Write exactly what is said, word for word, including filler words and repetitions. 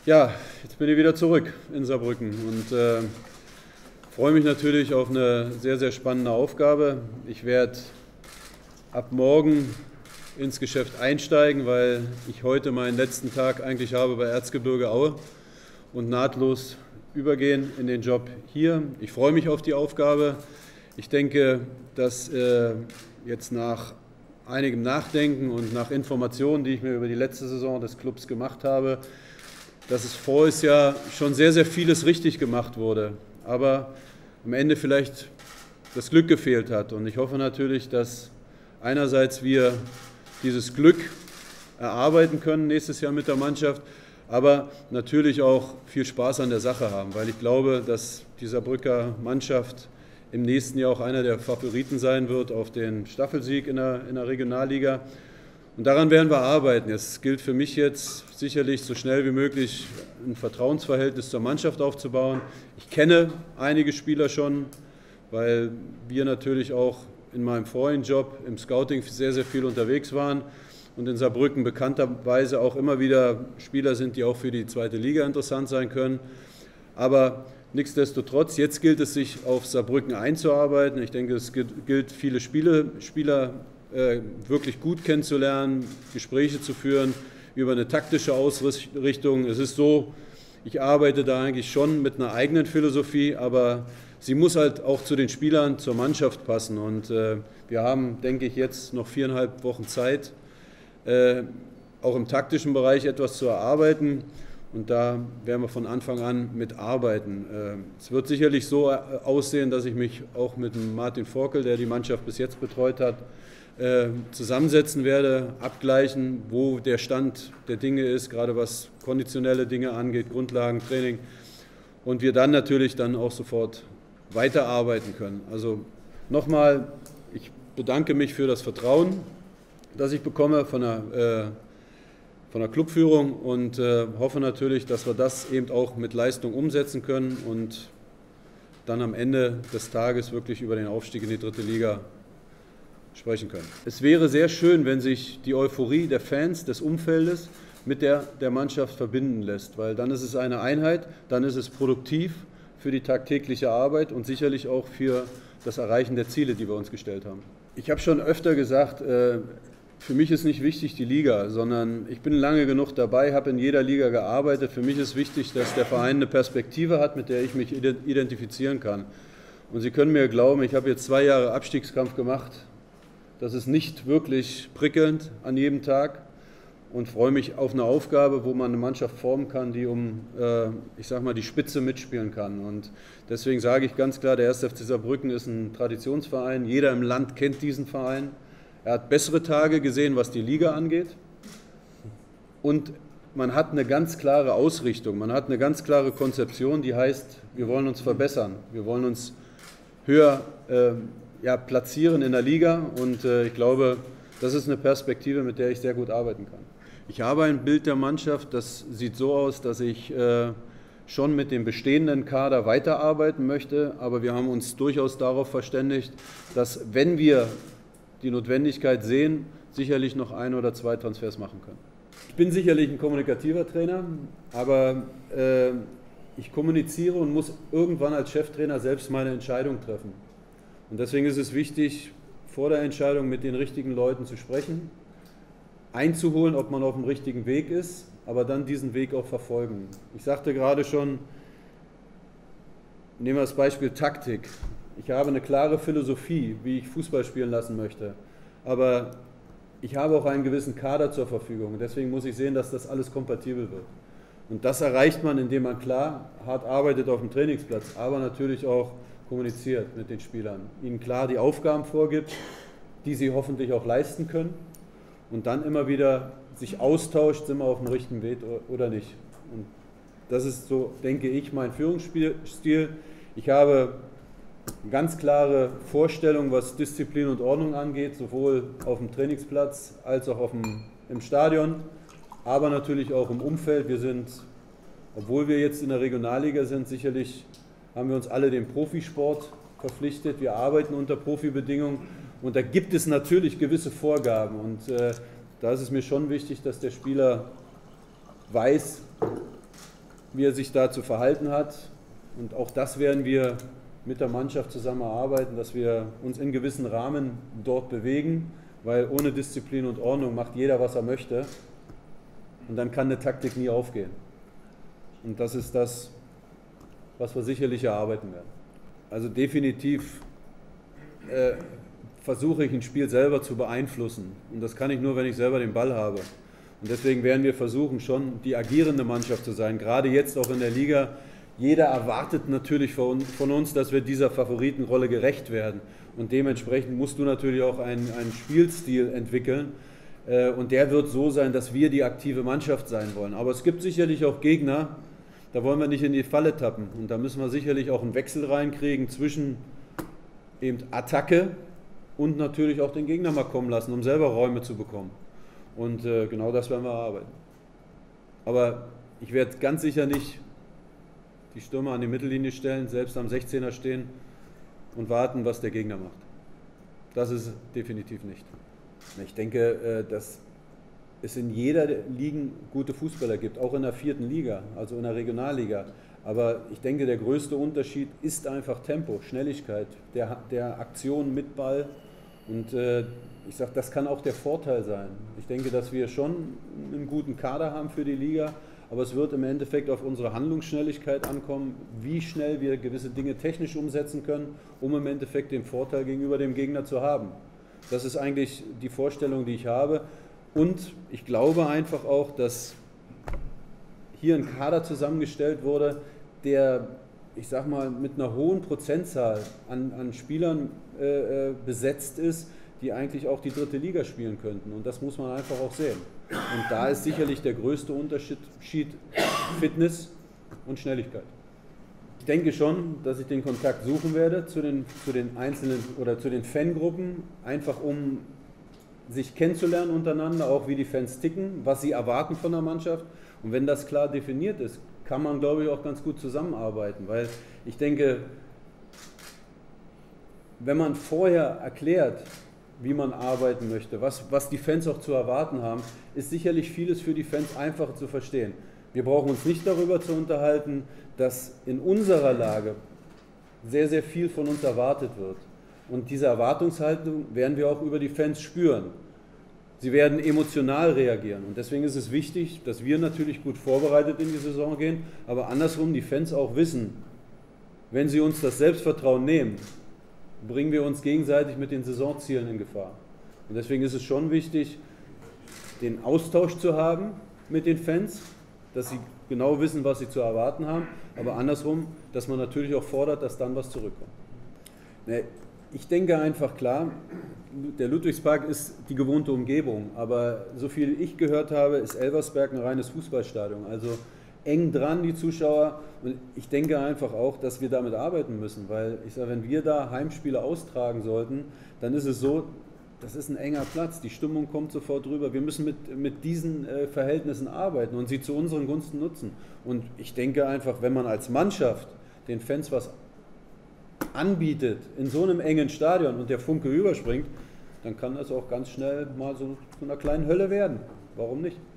Ja, jetzt bin ich wieder zurück in Saarbrücken und äh, freue mich natürlich auf eine sehr, sehr spannende Aufgabe. Ich werde ab morgen ins Geschäft einsteigen, weil ich heute meinen letzten Tag eigentlich habe bei Erzgebirge Aue und nahtlos übergehen in den Job hier. Ich freue mich auf die Aufgabe. Ich denke, dass äh, jetzt nach einigem Nachdenken und nach Informationen, die ich mir über die letzte Saison des Clubs gemacht habe, dass es voriges Jahr schon sehr, sehr vieles richtig gemacht wurde, aber am Ende vielleicht das Glück gefehlt hat. Und ich hoffe natürlich, dass einerseits wir dieses Glück erarbeiten können nächstes Jahr mit der Mannschaft, aber natürlich auch viel Spaß an der Sache haben, weil ich glaube, dass die Saarbrücker Mannschaft im nächsten Jahr auch einer der Favoriten sein wird auf den Staffelsieg in der, in der Regionalliga. Und daran werden wir arbeiten. Es gilt für mich jetzt sicherlich so schnell wie möglich ein Vertrauensverhältnis zur Mannschaft aufzubauen. Ich kenne einige Spieler schon, weil wir natürlich auch in meinem vorigen Job im Scouting sehr, sehr viel unterwegs waren und in Saarbrücken bekannterweise auch immer wieder Spieler sind, die auch für die zweite Liga interessant sein können. Aber nichtsdestotrotz, jetzt gilt es, sich auf Saarbrücken einzuarbeiten. Ich denke, es gilt, viele Spiele, Spieler äh, wirklich gut kennenzulernen, Gespräche zu führen über eine taktische Ausrichtung. Es ist so, ich arbeite da eigentlich schon mit einer eigenen Philosophie, aber sie muss halt auch zu den Spielern, zur Mannschaft passen. Und äh, wir haben, denke ich, jetzt noch viereinhalb Wochen Zeit, äh, auch im taktischen Bereich etwas zu erarbeiten. Und da werden wir von Anfang an mitarbeiten. Es wird sicherlich so aussehen, dass ich mich auch mit Martin Forkel, der die Mannschaft bis jetzt betreut hat, zusammensetzen werde, abgleichen, wo der Stand der Dinge ist, gerade was konditionelle Dinge angeht, Grundlagentraining. Und wir dann natürlich dann auch sofort weiterarbeiten können. Also nochmal, ich bedanke mich für das Vertrauen, das ich bekomme von der äh, von der Clubführung und äh, hoffe natürlich, dass wir das eben auch mit Leistung umsetzen können und dann am Ende des Tages wirklich über den Aufstieg in die dritte Liga sprechen können. Es wäre sehr schön, wenn sich die Euphorie der Fans, des Umfeldes mit der der Mannschaft verbinden lässt, weil dann ist es eine Einheit, dann ist es produktiv für die tagtägliche Arbeit und sicherlich auch für das Erreichen der Ziele, die wir uns gestellt haben. Ich habe schon öfter gesagt, äh, für mich ist nicht wichtig die Liga, sondern ich bin lange genug dabei, habe in jeder Liga gearbeitet. Für mich ist wichtig, dass der Verein eine Perspektive hat, mit der ich mich identifizieren kann. Und Sie können mir glauben, ich habe jetzt zwei Jahre Abstiegskampf gemacht. Das ist nicht wirklich prickelnd an jedem Tag und freue mich auf eine Aufgabe, wo man eine Mannschaft formen kann, die um, äh, ich sag mal, die Spitze mitspielen kann. Und deswegen sage ich ganz klar, der erste F C Saarbrücken ist ein Traditionsverein. Jeder im Land kennt diesen Verein. Er hat bessere Tage gesehen, was die Liga angeht, und man hat eine ganz klare Ausrichtung, man hat eine ganz klare Konzeption, die heißt, wir wollen uns verbessern, wir wollen uns höher äh, ja, platzieren in der Liga und äh, ich glaube, das ist eine Perspektive, mit der ich sehr gut arbeiten kann. Ich habe ein Bild der Mannschaft, das sieht so aus, dass ich äh, schon mit dem bestehenden Kader weiterarbeiten möchte, aber wir haben uns durchaus darauf verständigt, dass wenn wir die Notwendigkeit sehen, sicherlich noch ein oder zwei Transfers machen können. Ich bin sicherlich ein kommunikativer Trainer, aber äh, ich kommuniziere und muss irgendwann als Cheftrainer selbst meine Entscheidung treffen. Und deswegen ist es wichtig, vor der Entscheidung mit den richtigen Leuten zu sprechen, einzuholen, ob man auf dem richtigen Weg ist, aber dann diesen Weg auch verfolgen. Ich sagte gerade schon, nehmen wir das Beispiel Taktik. Ich habe eine klare Philosophie, wie ich Fußball spielen lassen möchte, aber ich habe auch einen gewissen Kader zur Verfügung. Deswegen muss ich sehen, dass das alles kompatibel wird. Und das erreicht man, indem man klar hart arbeitet auf dem Trainingsplatz, aber natürlich auch kommuniziert mit den Spielern, ihnen klar die Aufgaben vorgibt, die sie hoffentlich auch leisten können und dann immer wieder sich austauscht, sind wir auf dem richtigen Weg oder nicht. Und das ist so, denke ich, mein Führungsstil. Ich habe eine ganz klare Vorstellung, was Disziplin und Ordnung angeht, sowohl auf dem Trainingsplatz als auch auf dem, im Stadion, aber natürlich auch im Umfeld. Wir sind, obwohl wir jetzt in der Regionalliga sind, sicherlich haben wir uns alle dem Profisport verpflichtet. Wir arbeiten unter Profibedingungen und da gibt es natürlich gewisse Vorgaben und äh, da ist es mir schon wichtig, dass der Spieler weiß, wie er sich da zu verhalten hat. Und auch das werden wir mit der Mannschaft zusammen erarbeiten, dass wir uns in gewissen Rahmen dort bewegen, weil ohne Disziplin und Ordnung macht jeder, was er möchte. Und dann kann eine Taktik nie aufgehen. Und das ist das, was wir sicherlich erarbeiten werden. Also definitiv äh, versuche ich ein Spiel selber zu beeinflussen. Und das kann ich nur, wenn ich selber den Ball habe. Und deswegen werden wir versuchen, schon die agierende Mannschaft zu sein. Gerade jetzt auch in der Liga. Jeder erwartet natürlich von uns, dass wir dieser Favoritenrolle gerecht werden. Und dementsprechend musst du natürlich auch einen, einen Spielstil entwickeln. Und der wird so sein, dass wir die aktive Mannschaft sein wollen. Aber es gibt sicherlich auch Gegner, da wollen wir nicht in die Falle tappen. Und da müssen wir sicherlich auch einen Wechsel reinkriegen zwischen eben Attacke und natürlich auch den Gegner mal kommen lassen, um selber Räume zu bekommen. Und äh, genau das werden wir erarbeiten. Aber ich werde ganz sicher nicht die Stürmer an die Mittellinie stellen, selbst am sechzehner stehen und warten, was der Gegner macht. Das ist definitiv nicht. Ich denke, dass es in jeder Liga gute Fußballer gibt, auch in der vierten Liga, also in der Regionalliga. Aber ich denke, der größte Unterschied ist einfach Tempo, Schnelligkeit, der, der Aktion mit Ball. Und äh, ich sage, das kann auch der Vorteil sein. Ich denke, dass wir schon einen guten Kader haben für die Liga, aber es wird im Endeffekt auf unsere Handlungsschnelligkeit ankommen, wie schnell wir gewisse Dinge technisch umsetzen können, um im Endeffekt den Vorteil gegenüber dem Gegner zu haben. Das ist eigentlich die Vorstellung, die ich habe. Und ich glaube einfach auch, dass hier ein Kader zusammengestellt wurde, der, ich sag mal, mit einer hohen Prozentzahl an, an Spielern äh, besetzt ist, die eigentlich auch die dritte Liga spielen könnten. Und das muss man einfach auch sehen. Und da ist sicherlich der größte Unterschied Fitness und Schnelligkeit. Ich denke schon, dass ich den Kontakt suchen werde zu den, zu den einzelnen oder zu den Fangruppen, einfach um sich kennenzulernen untereinander, auch wie die Fans ticken, was sie erwarten von der Mannschaft. Und wenn das klar definiert ist, kann man, glaube ich, auch ganz gut zusammenarbeiten, weil ich denke, wenn man vorher erklärt, wie man arbeiten möchte, was, was die Fans auch zu erwarten haben, ist sicherlich vieles für die Fans einfacher zu verstehen. Wir brauchen uns nicht darüber zu unterhalten, dass in unserer Lage sehr, sehr viel von uns erwartet wird. Und diese Erwartungshaltung werden wir auch über die Fans spüren. Sie werden emotional reagieren. Und deswegen ist es wichtig, dass wir natürlich gut vorbereitet in die Saison gehen, aber andersrum die Fans auch wissen, wenn sie uns das Selbstvertrauen nehmen, bringen wir uns gegenseitig mit den Saisonzielen in Gefahr. Und deswegen ist es schon wichtig, den Austausch zu haben mit den Fans, dass sie genau wissen, was sie zu erwarten haben, aber andersrum, dass man natürlich auch fordert, dass dann was zurückkommt. Ich denke einfach, klar, der Ludwigspark ist die gewohnte Umgebung, aber so viel ich gehört habe, ist Elversberg ein reines Fußballstadion, also eng dran die Zuschauer, und ich denke einfach auch, dass wir damit arbeiten müssen, weil ich sage, wenn wir da Heimspiele austragen sollten, dann ist es so, das ist ein enger Platz, die Stimmung kommt sofort rüber, wir müssen mit, mit diesen äh, Verhältnissen arbeiten und sie zu unseren Gunsten nutzen. Und ich denke einfach, wenn man als Mannschaft den Fans was anbietet in so einem engen Stadion und der Funke überspringt, dann kann das auch ganz schnell mal so zu einer kleinen Hölle werden. Warum nicht?